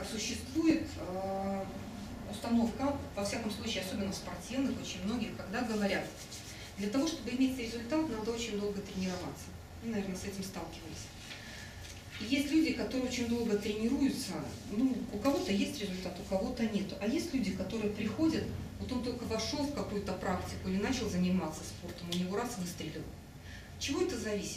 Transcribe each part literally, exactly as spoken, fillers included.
как существует э, установка, во всяком случае, особенно в спортивных, очень многих, когда говорят, для того, чтобы иметь результат, надо очень долго тренироваться. Вы, наверное, с этим сталкивались. И есть люди, которые очень долго тренируются, ну, у кого-то есть результат, у кого-то нет. А есть люди, которые приходят, вот он только вошел в какую-то практику или начал заниматься спортом, у него раз выстрелил. От чего это зависит?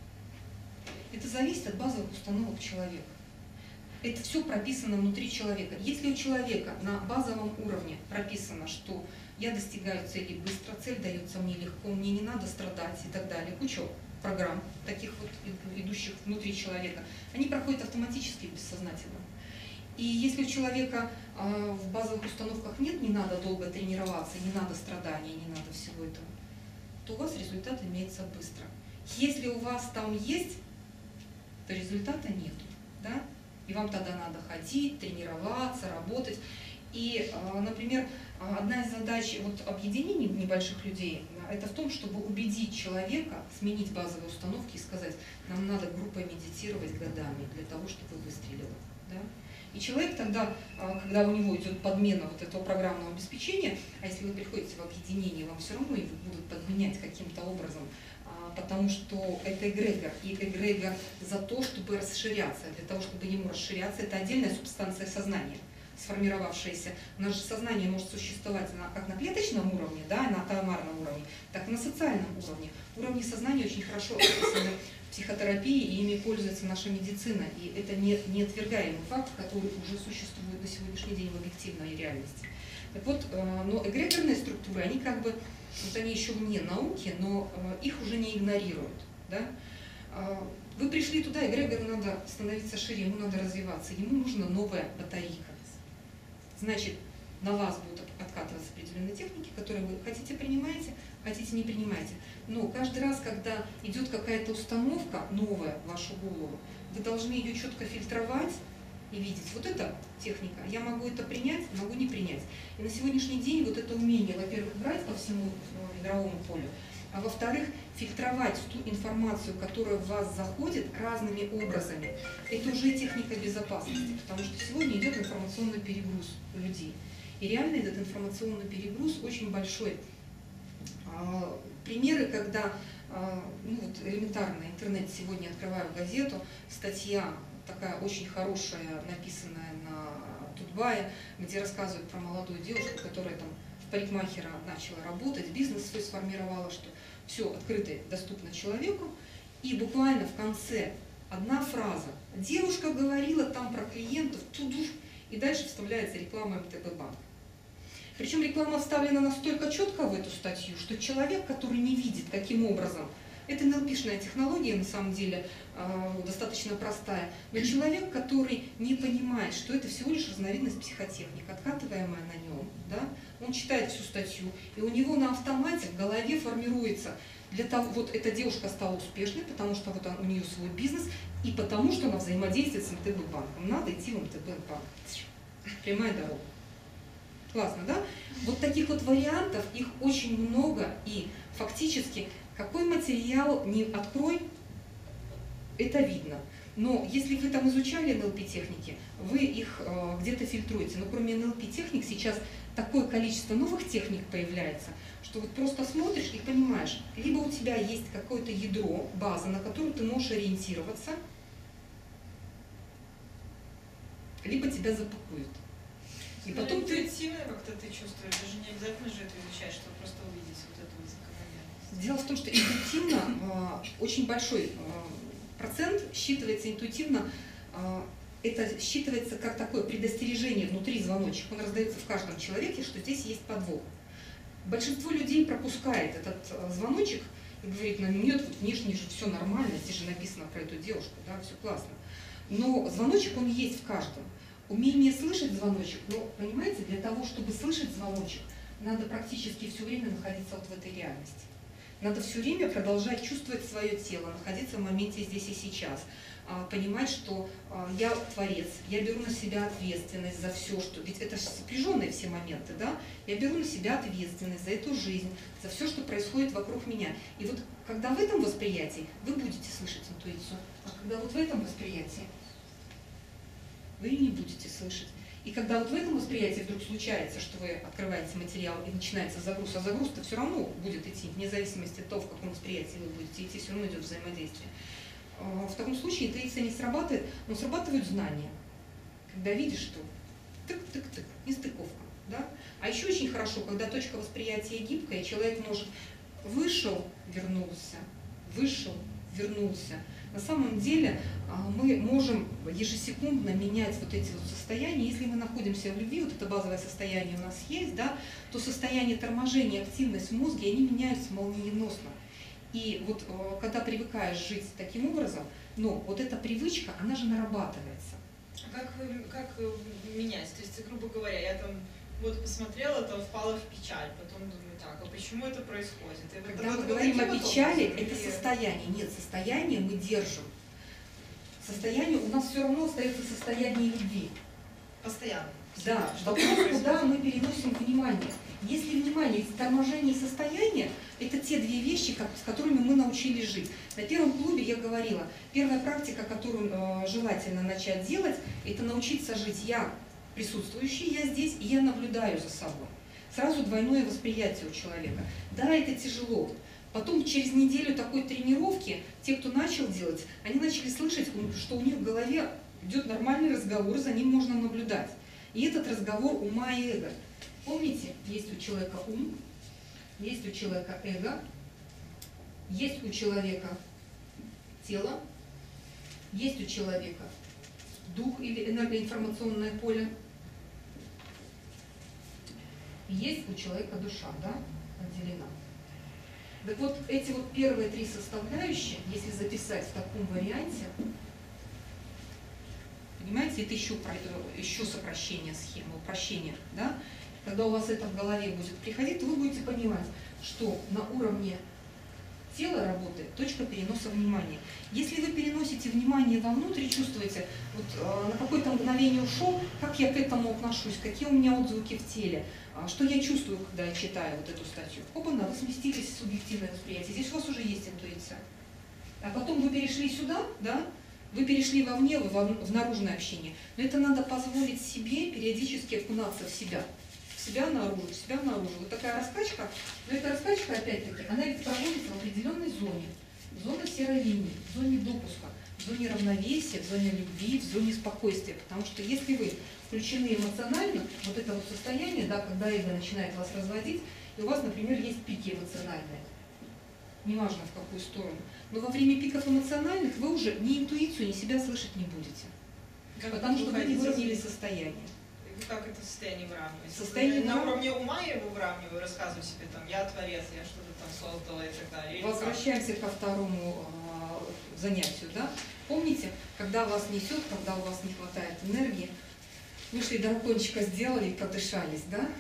Это зависит от базовых установок человека. Это все прописано внутри человека. Если у человека на базовом уровне прописано, что я достигаю цели быстро, цель дается мне легко, мне не надо страдать и так далее, куча программ, таких вот идущих внутри человека, они проходят автоматически бессознательно. И если у человека э, в базовых установках нет, не надо долго тренироваться, не надо страданий, не надо всего этого, то у вас результат имеется быстро. Если у вас там есть, то результата нету, да? И вам тогда надо ходить, тренироваться, работать. И, например, одна из задач вот, объединений небольших людей – это в том, чтобы убедить человека сменить базовые установки и сказать, нам надо группой медитировать годами для того, чтобы выстрелило. Да? И человек тогда, когда у него идет подмена вот этого программного обеспечения, а если вы приходите в объединение, вам все равно его будут подменять каким-то образом, потому что это эгрегор, и эгрегор за то, чтобы расширяться. Для того, чтобы ему расширяться, это отдельная субстанция сознания, сформировавшаяся. Наше сознание может существовать на, как на клеточном уровне, да, на атомарном уровне, так и на социальном уровне. Уровни сознания очень хорошо описаны в психотерапии, и ими пользуется наша медицина. И это не, неотвергаемый факт, который уже существует на сегодняшний день в объективной реальности. Так вот, но эгрегорные структуры, они как бы, вот они еще вне науки, но их уже не игнорируют. Да? Вы пришли туда, эгрегору надо становиться шире, ему надо развиваться, ему нужна новая батарейка. Значит, на вас будут откатываться определенные техники, которые вы хотите принимаете, хотите не принимаете. Но каждый раз, когда идет какая-то установка новая в вашу голову, вы должны ее четко фильтровать и видеть. Вот эта техника, я могу это принять, могу не принять. И на сегодняшний день вот это умение, во-первых, брать по всему игровому полю, а во-вторых, фильтровать ту информацию, которая в вас заходит разными образами, это уже техника безопасности, потому что сегодня идет информационный перегруз у людей. И реально этот информационный перегруз очень большой. Примеры, когда, ну вот элементарно, интернет сегодня открываю газету, статья такая очень хорошая, написанная на Тутбае, где рассказывают про молодую девушку, которая там в парикмахера начала работать, бизнес свой сформировала, что все открыто, доступно человеку. И буквально в конце одна фраза. Девушка говорила там про клиентов, туду, и дальше вставляется реклама эм тэ бэ банка. Причем реклама вставлена настолько четко в эту статью, что человек, который не видит, каким образом, это эн эл пи-шная технология, на самом деле, э, достаточно простая, но человек, который не понимает, что это всего лишь разновидность психотехники, откатываемая на нем, да, он читает всю статью, и у него на автомате в голове формируется, для того, вот эта девушка стала успешной, потому что вот у нее свой бизнес, и потому что она взаимодействует с эм тэ бэ банком. Надо идти в эм тэ бэ банк. Прямая дорога. Классно, да? Вот таких вот вариантов, их очень много, и фактически какой материал не открой, это видно. Но если вы там изучали эн эл пи-техники, вы их э, где-то фильтруете. Но кроме эн эл пи-техник сейчас такое количество новых техник появляется, что вот просто смотришь и понимаешь, либо у тебя есть какое-то ядро, база, на которую ты можешь ориентироваться, либо тебя запакуют. И но потом интуитивно как-то ты чувствуешь, даже не обязательно же это изучать, чтобы просто увидеть вот эту закономерность. Дело в том, что интуитивно э, очень большой э, процент считывается интуитивно, э, это считывается как такое предостережение внутри звоночек, он раздается в каждом человеке, что здесь есть подвох. Большинство людей пропускает этот э, звоночек и говорит, ну нет, вот внешне же все нормально, здесь же написано про эту девушку, да, все классно. Но звоночек он есть в каждом. Умение слышать звоночек, но, понимаете, для того, чтобы слышать звоночек, надо практически все время находиться вот в этой реальности. Надо все время продолжать чувствовать свое тело, находиться в моменте здесь и сейчас, понимать, что я творец, я беру на себя ответственность за все, что... Ведь это сопряженные все моменты, да? Я беру на себя ответственность за эту жизнь, за все, что происходит вокруг меня. И вот когда в этом восприятии вы будете слышать интуицию, а когда вот в этом восприятии вы ее не будете слышать. И когда вот в этом восприятии вдруг случается, что вы открываете материал и начинается загруз, а загруз-то все равно будет идти, вне зависимости от того, в каком восприятии вы будете идти, все равно идет взаимодействие. В таком случае интуиция не срабатывает, но срабатывают знания. Когда видишь, что тык-тык-тык, нестыковка. Да? А еще очень хорошо, когда точка восприятия гибкая, человек может вышел, вернулся, вышел, вернулся. На самом деле мы можем ежесекундно менять вот эти вот состояния. Если мы находимся в любви, вот это базовое состояние у нас есть, да, то состояние торможения, активность в мозге, они меняются молниеносно. И вот когда привыкаешь жить таким образом, но вот эта привычка, она же нарабатывается. А как, как менять? То есть, грубо говоря, я там вот посмотрела, там впала в печаль, потом думаю, так, а почему это происходит? И Когда вот, мы вот говорим о вот печали, образом, это или... состояние. Нет, состояние мы держим. Состояние у нас все равно остается состояние любви. Постоянно. Да, что вопрос, куда мы переносим внимание. Если внимание, торможение и состояние, это те две вещи, как, с которыми мы научились жить. На первом клубе я говорила, первая практика, которую э, желательно начать делать, это научиться жить я присутствующий, я здесь, и я наблюдаю за собой. Сразу двойное восприятие у человека. Да, это тяжело. Потом через неделю такой тренировки, те, кто начал делать, они начали слышать, что у них в голове идет нормальный разговор, за ним можно наблюдать. И этот разговор ума и эго. Помните, есть у человека ум, есть у человека эго, есть у человека тело, есть у человека дух или энергоинформационное поле, есть у человека душа, да, отделена. Так вот, эти вот первые три составляющие, если записать в таком варианте, понимаете, это еще, еще сокращение схемы, упрощение, да? Когда у вас это в голове будет приходить, вы будете понимать, что на уровне тела работает точка переноса внимания. Если вы переносите внимание вовнутрь и чувствуете, вот э, на какое-то мгновение ушел, как я к этому отношусь, какие у меня отзвуки в теле, э, что я чувствую, когда я читаю вот эту статью. Опа-на, вы сместились в субъективное восприятие. Здесь у вас уже есть интуиция. А потом вы перешли сюда, да? Вы перешли вовне, в, в наружное общение. Но это надо позволить себе периодически окунаться в себя. В себя наружу, в себя наружу. Вот такая раскачка. Но эта раскачка, опять-таки, она ведь проводится в определенной зоне. Зона серой линии, в зоне допуска, в зоне равновесия, в зоне любви, в зоне спокойствия. Потому что если вы включены эмоционально, вот это вот состояние, да, когда эго начинает вас разводить, и у вас, например, есть пики эмоциональные, неважно в какую сторону, но во время пиков эмоциональных вы уже ни интуицию, ни себя слышать не будете. Как потому что вы не выходите? выровняли состояние. Как это состояние выравнивать? Состояние на вырав- уровне ума я его выравниваю, рассказываю себе, там, я творец, я что-то там создала и так далее. Или Возвращаемся ко второму э, занятию. Да? Помните, когда вас несет, когда у вас не хватает энергии, вышли дракончика сделали и продышались, да?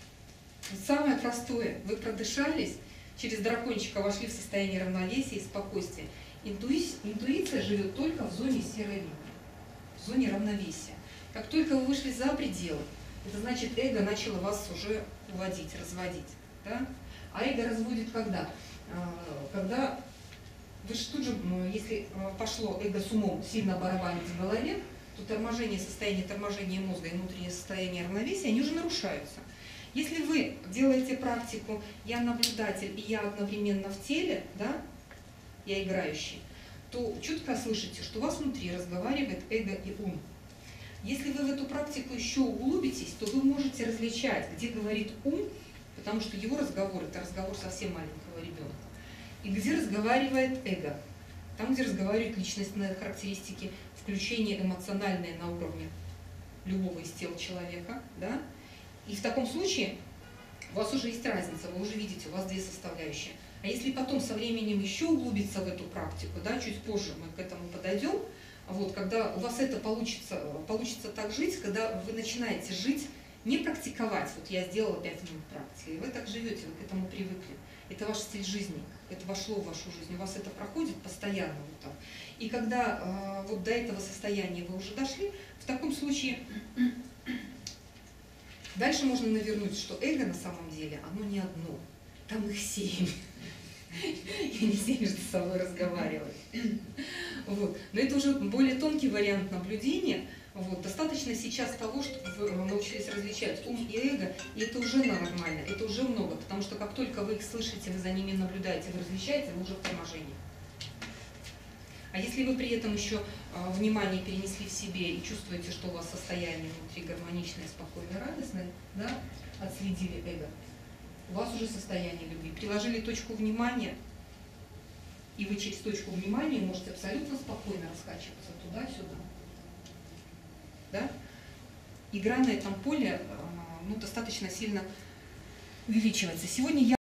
Самое простое, вы продышались, через дракончика вошли в состояние равновесия и спокойствия. Интуи... Интуиция живет только в зоне серой линии, в зоне равновесия. Как только вы вышли за пределы, это значит, эго начало вас уже уводить, разводить. Да? А эго разводит когда? Когда вы же тут же, если пошло эго с умом сильно барабанить в голове, то торможение, состояние торможения мозга и внутреннее состояние равновесия, они уже нарушаются. Если вы делаете практику «я наблюдатель» и «я одновременно в теле», да, «я играющий», то четко слышите, что у вас внутри разговаривает эго и ум. Если вы в эту практику еще углубитесь, то вы можете различать, где говорит ум, потому что его разговор – это разговор совсем маленького ребенка, и где разговаривает эго, там, где разговаривают личностные характеристики, включение эмоциональное на уровне любого из тел человека, да? И в таком случае у вас уже есть разница, вы уже видите, у вас две составляющие. А если потом со временем еще углубиться в эту практику, да, чуть позже мы к этому подойдем, вот, когда у вас это получится, получится так жить, когда вы начинаете жить, не практиковать, вот я сделала пять минут практики, и вы так живете, вы к этому привыкли. Это ваш стиль жизни, это вошло в вашу жизнь, у вас это проходит постоянно. Вот так. И когда э, вот до этого состояния вы уже дошли, в таком случае дальше можно навернуть, что эго на самом деле, оно не одно, там их семь. И они все между собой разговаривают. Вот. Но это уже более тонкий вариант наблюдения. Вот. Достаточно сейчас того, чтобы вы научились различать ум и эго, и это уже нормально, это уже много, потому что как только вы их слышите, вы за ними наблюдаете, вы различаете, вы уже в торможении. А если вы при этом еще э, внимание перенесли в себе и чувствуете, что у вас состояние внутри гармоничное, спокойное, радостное, да, отследили эго, у вас уже состояние любви. Приложили точку внимания, и вы через точку внимания можете абсолютно спокойно раскачиваться туда-сюда. Да? Игра на этом поле э, ну, достаточно сильно увеличивается. Сегодня я